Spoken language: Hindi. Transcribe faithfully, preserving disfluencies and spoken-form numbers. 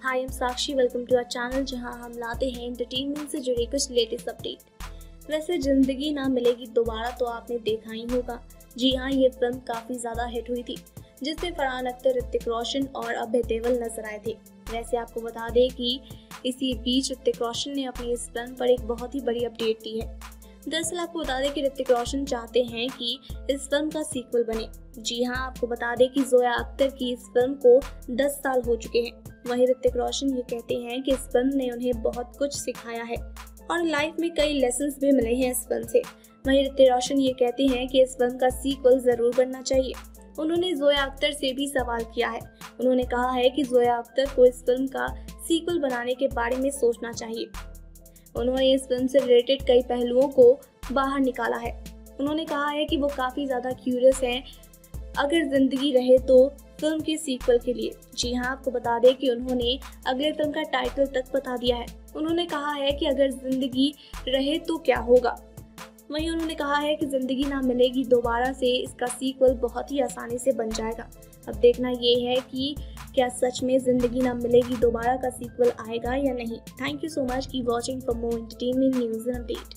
Hi, I am Sakshi. Welcome to our channel, जहां हम लाते हैं एंटरटेनमेंट से जुड़े कुछ लेटेस्ट अपडेट। वैसे जिंदगी ना मिलेगी दोबारा तो आपने देखा ही होगा। जी हाँ, ये फिल्म काफ़ी ज़्यादा हिट हुई थी, जिसमें फरहान अख्तर, ऋतिक रोशन और अभय देओल नजर आए थे। वैसे आपको बता दें कि इसी बीच ऋतिक रोशन ने अपनी इस फिल्म पर एक बहुत ही बड़ी अपडेट दी है। दरअसल आपको बता दें कि ऋतिक रोशन चाहते हैं कि इस फिल्म का सीक्वल बने। जी हाँ, आपको बता दें कि जोया अख्तर की इस फिल्म को दस साल हो चुके हैं। वहीं ऋतिक रोशन ये कहते हैं कि इस फिल्म ने उन्हें बहुत कुछ सिखाया है और लाइफ में कई लेसन्स भी मिले हैं इस फिल्म से। वहीं ऋतिक रोशन ये कहते हैं कि इस फिल्म का सीक्वल जरूर बनना चाहिए। उन्होंने जोया अख्तर से भी सवाल किया है। उन्होंने कहा है कि जोया अख्तर को इस फिल्म का सीक्वल बनाने के बारे में सोचना चाहिए। उन्होंने इस फिल्म से रिलेटेड कई पहलुओं को बाहर निकाला है। उन्होंने कहा है कि वो काफ़ी ज़्यादा क्यूरियस हैं अगर जिंदगी रहे तो फिल्म के सीक्वल के लिए। जी हाँ, आपको बता दें कि उन्होंने अगले फिल्म का टाइटल तक बता दिया है। उन्होंने कहा है कि अगर जिंदगी रहे तो क्या होगा। वहीं उन्होंने कहा है कि जिंदगी ना मिलेगी दोबारा से इसका सीक्वल बहुत ही आसानी से बन जाएगा। अब देखना ये है कि क्या सच में जिंदगी ना मिलेगी दोबारा का सीक्वल आएगा या नहीं। थैंक यू सो मच की watching for more entertainment news and update.